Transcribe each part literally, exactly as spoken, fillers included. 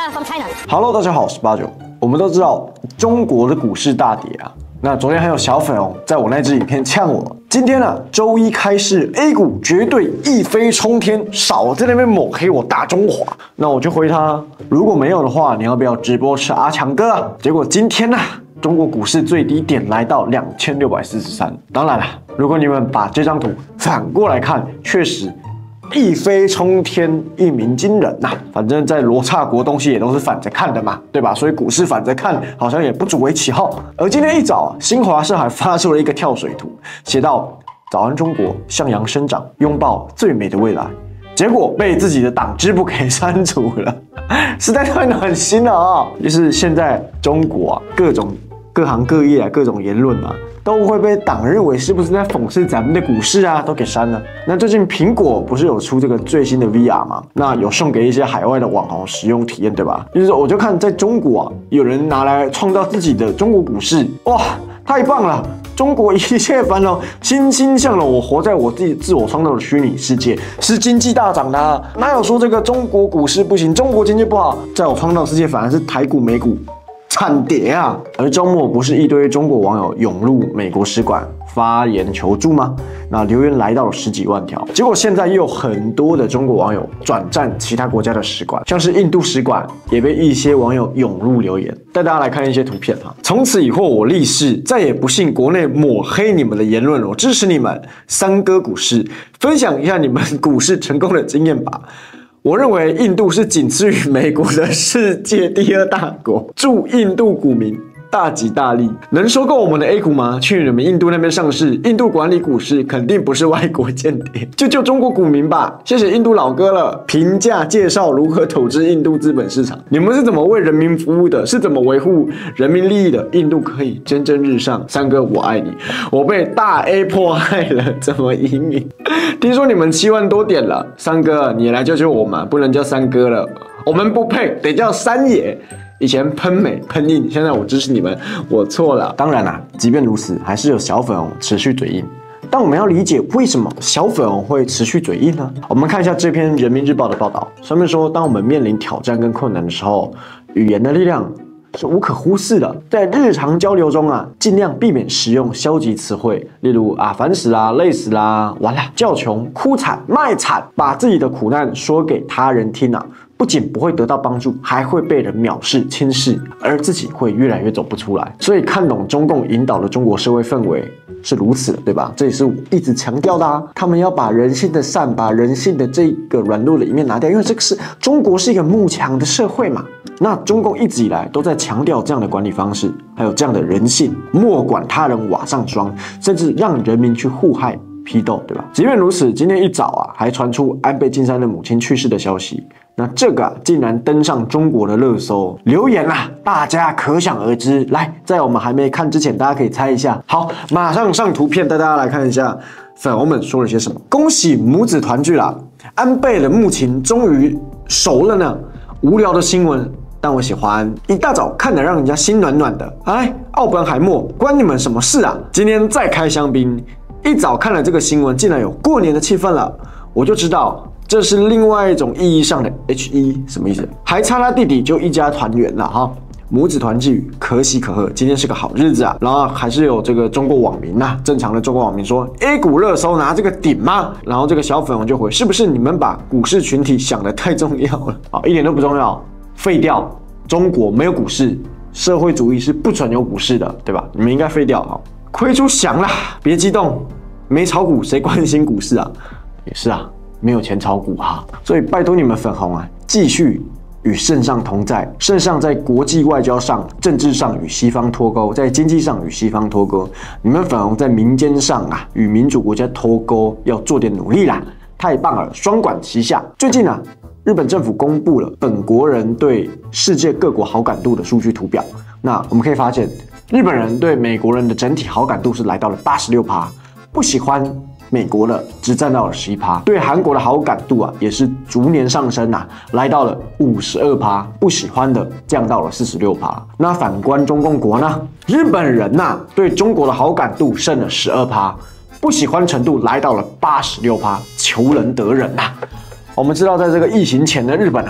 uh, from China. Hello， 大家好，我是八九。我们都知道中国的股市大跌啊。那昨天还有小粉红在我那支影片呛我。今天呢、啊，周一开市 ，A 股绝对一飞冲天，少在那边抹黑我大中华。那我就回他，如果没有的话，你要不要直播吃阿强哥啊？结果今天呢、啊，中国股市最低点来到两千六百四十三。当然了，如果你们把这张图反过来看，确实。一飞冲天，一鸣惊人呐、啊！反正，在罗刹国东西也都是反着看的嘛，对吧？所以股市反着看，好像也不足为奇号。而今天一早，新华社还发出了一个跳水图，写道：“早安中国，向阳生长，拥抱最美的未来。”结果被自己的党支部给删除了，实在太暖心了啊、哦！就是现在中国啊，各种各行各业啊，各种言论啊。都会被党认为是不是在讽刺咱们的股市啊，都给删了。那最近苹果不是有出这个最新的 V R 吗？那有送给一些海外的网红使用体验，对吧？就是我就看在中国啊，有人拿来创造自己的中国股市，哇，太棒了！中国一切繁荣，欣欣向荣。我活在我自己自我创造的虚拟世界，是经济大涨的、啊，哪有说这个中国股市不行，中国经济不好？在我创造的世界，反而是台股、美股。惨跌啊！而周末不是一堆中国网友涌入美国使馆发言求助吗？那留言来到了十几万条，结果现在又有很多的中国网友转战其他国家的使馆，像是印度使馆也被一些网友涌入留言。带大家来看一些图片哈。从此以后，我立誓再也不信国内抹黑你们的言论，我支持你们三哥股市，分享一下你们股市成功的经验吧。我认为印度是仅次于美国的世界第二大国，祝印度股民大吉大利。能收购我们的 A 股吗？去你们印度那边上市，印度管理股市肯定不是外国间谍，救救中国股民吧！谢谢印度老哥了。评价介绍如何投资印度资本市场，你们是怎么为人民服务的？是怎么维护人民利益的？印度可以蒸蒸日上，三哥我爱你。我被大 A 迫害了，怎么移民？听说你们七万多点了，三哥你来救救我们，不能叫三哥了，我们不配，得叫三爷。以前喷美喷硬，现在我支持你们，我错了。当然啦、啊，即便如此，还是有小粉红持续嘴硬。但我们要理解为什么小粉红会持续嘴硬呢？我们看一下这篇人民日报的报道，上面说，当我们面临挑战跟困难的时候，语言的力量是无可忽视的。在日常交流中啊，尽量避免使用消极词汇，例如啊烦死啦、累死啦、完了、叫穷、哭惨、卖惨，把自己的苦难说给他人听啊。不仅不会得到帮助，还会被人藐视、轻视，而自己会越来越走不出来。所以看懂中共引导的中国社会氛围是如此的，对吧？这也是我一直强调的啊。他们要把人性的善、把人性的这个软弱的一面拿掉，因为这个是中国是一个慕强的社会嘛。那中共一直以来都在强调这样的管理方式，还有这样的人性，莫管他人瓦上霜，甚至让人民去互害。批斗，对吧？即便如此，今天一早啊，还传出安倍晋三的母亲去世的消息。那这个、啊、竟然登上中国的热搜，留言啊，大家可想而知。来，在我们还没看之前，大家可以猜一下。好，马上上图片带大家来看一下粉红们说了些什么。恭喜母子团聚啦！安倍的母亲终于熟了呢。无聊的新闻，但我喜欢。一大早看得让人家心暖暖的。哎，奥本海默，关你们什么事啊？今天再开香槟。一早看了这个新闻，竟然有过年的气氛了，我就知道这是另外一种意义上的 H 一，什么意思？还差他弟弟就一家团圆了哈，母子团聚，可喜可贺，今天是个好日子啊。然后还是有这个中国网民呐、啊，正常的中国网民说 A 股热搜拿这个顶吗？然后这个小粉红就回，是不是你们把股市群体想得太重要了？啊，一点都不重要，废掉，中国没有股市，社会主义是不准有股市的，对吧？你们应该废掉啊。亏出翔啦，别激动，没炒股谁关心股市啊？也是啊，没有钱炒股哈，所以拜托你们粉红啊，继续与圣上同在。圣上在国际外交上、政治上与西方脱钩，在经济上与西方脱钩。你们粉红在民间上啊，与民主国家脱钩，要做点努力啦！太棒了，双管齐下。最近啊，日本政府公布了本国人对世界各国好感度的数据图表。那我们可以发现，日本人对美国人的整体好感度是来到了 百分之八十六， 不喜欢美国的只占到了 百分之十一， 对韩国的好感度啊也是逐年上升啊，来到了 百分之五十二， 不喜欢的降到了 百分之四十六。 那反观中共国呢，日本人呐、啊、对中国的好感度剩了 百分之十二， 不喜欢程度来到了 百分之八十六， 求人得人呐、啊。我们知道，在这个疫情前的日本啊，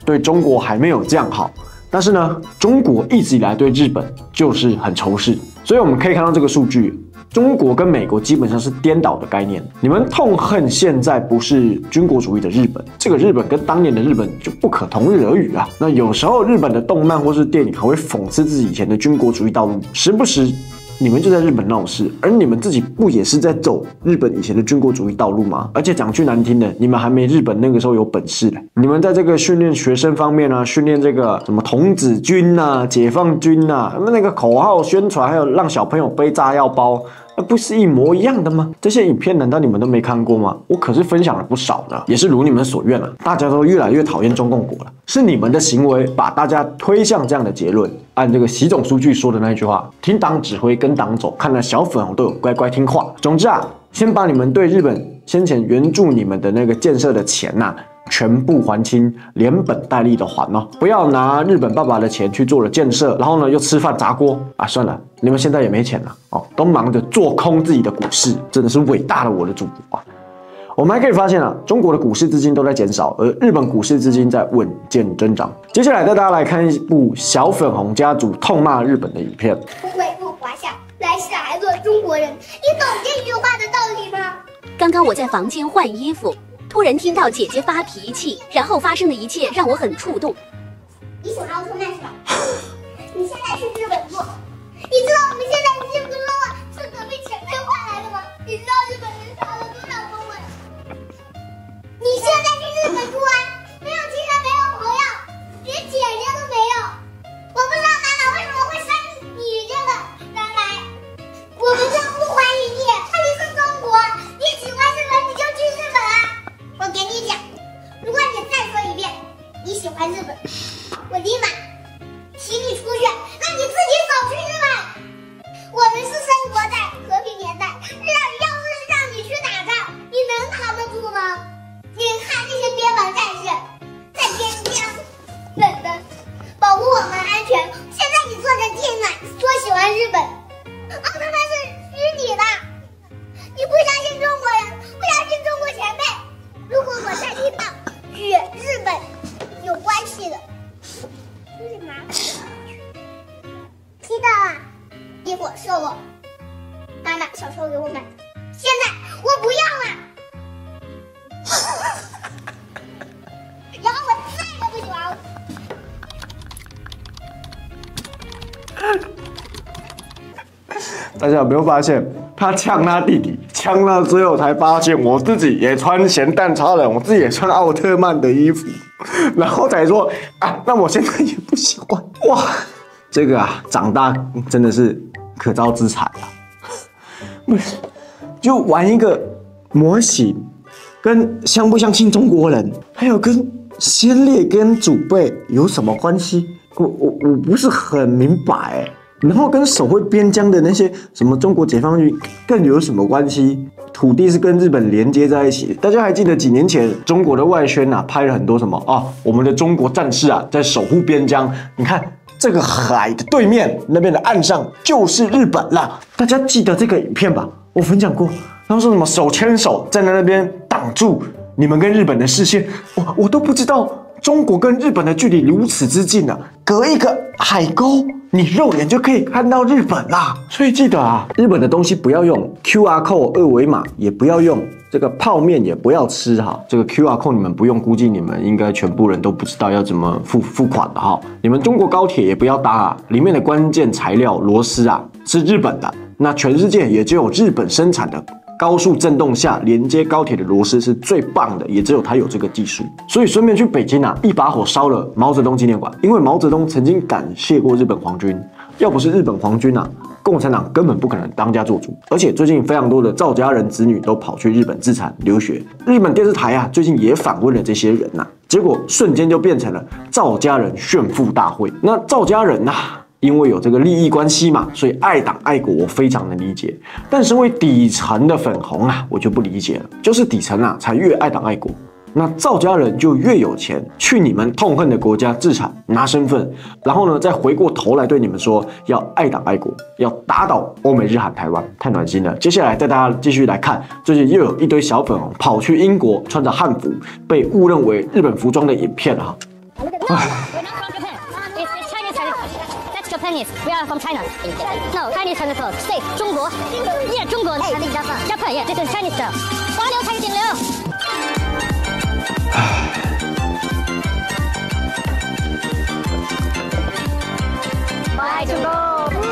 对中国还没有这样好。但是呢，中国一直以来对日本就是很仇视，所以我们可以看到这个数据，中国跟美国基本上是颠倒的概念。你们痛恨现在不是军国主义的日本，这个日本跟当年的日本就不可同日而语啊。那有时候日本的动漫或是电影还会讽刺自己以前的军国主义道路，时不时你们就在日本闹事，而你们自己不也是在走日本以前的军国主义道路吗？而且讲句难听的，你们还没日本那个时候有本事嘞。你们在这个训练学生方面啊，训练这个什么童子军啊、解放军啊，那个口号宣传，还有让小朋友背炸药包。那不是一模一样的吗？这些影片难道你们都没看过吗？我可是分享了不少的，也是如你们所愿了。大家都越来越讨厌中共国了，是你们的行为把大家推向这样的结论。按这个习总书记说的那句话，听党指挥跟党走，看来小粉红都有乖乖听话。总之啊，先把你们对日本先前援助你们的那个建设的钱呐、啊。全部还清，连本带利的还哦！不要拿日本爸爸的钱去做了建设，然后呢又吃饭砸锅啊！算了，你们现在也没钱了哦，都忙着做空自己的股市，真的是伟大的我的祖国啊！我们还可以发现啊，中国的股市资金都在减少，而日本股市资金在稳健增长。接下来带大家来看一部小粉红家族痛骂日本的影片。 不悔不华夏，来世还做中国人。你懂这句话的道理吗？ 刚刚我在房间换衣服。突然听到姐姐发脾气，然后发生的一切让我很触动。 你喜欢奥特曼是吧？你现在去日本做，你知道我们现在日本的肉是隔壁前辈换来的吗？你知道日本人少了多少公文？你现在去日本住啊，没有亲人，没有朋友，连姐姐都没有。我不知道奶奶为什么会生你这个奶奶，我们真不欢迎你。那你是中国，你喜欢日本你就去日本啊。我给你讲，如果你再说一遍你喜欢日本，我立马请你出去，让你自己走去日本。我们是生活在和平年代，让要是让你去打仗，你能扛得住吗？你看那些边防战士在边疆等着保护我们安全，现在你做成进来说喜欢日本，奥特曼是虚拟的，你不相信中国人，不相信中国前辈。如果我再听到与日本有关系的，有点麻烦。听到了，衣服是我妈妈小时候给我买的，现在我不要了。然后我再也不喜欢了。 大家有没有发现，他呛他弟弟，呛到最后才发现，我自己也穿咸蛋超人，我自己也穿奥特曼的衣服，然后才说啊，那我现在也不喜欢。哇，这个啊，长大真的是可造之材啊！不是，就玩一个模型，跟相不相信中国人，还有跟先烈跟祖辈有什么关系？我我我不是很明白哎。然后跟守卫边疆的那些什么中国解放军更有什么关系？土地是跟日本连接在一起。大家还记得几年前中国的外宣啊，拍了很多什么啊？我们的中国战士啊，在守护边疆。你看这个海的对面那边的岸上就是日本啦。大家记得这个影片吧？我分享过，他们说什么手牵手站在那边挡住你们跟日本的视线，我我都不知道。中国跟日本的距离如此之近啊，隔一个海沟，你肉眼就可以看到日本啦。所以记得啊，日本的东西不要用 Q R code 二维码，也不要用这个泡面，也不要吃哈。这个 Q R code 你们不用，估计你们应该全部人都不知道要怎么付付款的哈。你们中国高铁也不要搭啊，里面的关键材料螺丝啊是日本的，那全世界也只有日本生产的。高速震动下连接高铁的螺丝是最棒的，也只有它有这个技术。所以顺便去北京啊，一把火烧了毛泽东纪念馆，因为毛泽东曾经感谢过日本皇军，要不是日本皇军啊，共产党根本不可能当家做主。而且最近非常多的赵家人子女都跑去日本自产留学，日本电视台啊最近也访问了这些人呐、啊，结果瞬间就变成了赵家人炫富大会。那赵家人呐、啊。因为有这个利益关系嘛，所以爱党爱国我非常能理解。但身为底层的粉红啊，我就不理解了。就是底层啊，才越爱党爱国。那赵家人就越有钱，去你们痛恨的国家自产拿身份，然后呢，再回过头来对你们说要爱党爱国，要打倒欧美日韩台湾，太暖心了。接下来带大家继续来看，最近又有一堆小粉红跑去英国，穿着汉服，被误认为日本服装的影片哈。 好了， No, we're not from Japan. It's, it's Chinese Chinese. That's Japanese. We are from China. No, Chinese Chinese clothes. Say 中国. Yeah, 中国. Hey, Japan. Japan. Yeah, this is Chinese style. 华流才是顶流。My 中国。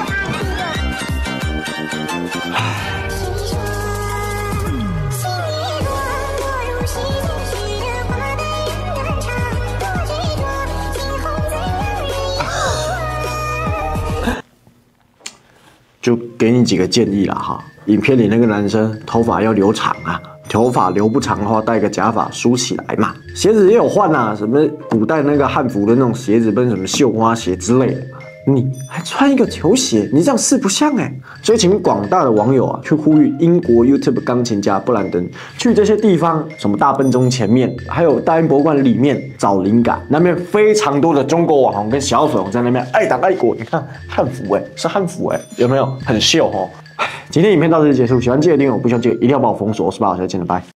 就给你几个建议啦哈，影片里那个男生头发要留长啊，头发留不长的话，戴个假发梳起来嘛。鞋子也有换啊，什么古代那个汉服的那种鞋子，跟什么绣花鞋之类的。你还穿一个球鞋，你这样四不像哎、欸。所以请广大的网友啊，去呼吁英国 YouTube 钢琴家布兰登去这些地方，什么大笨钟前面，还有大英博物馆里面找灵感。那边非常多的中国网红跟小粉红在那边爱党爱国。你看汉服哎、欸，是汉服哎、欸，有没有很秀哦？今天影片到这里结束，喜欢记得订阅，我不喜欢记得一定要帮我封锁。我是八号，下次见了，拜。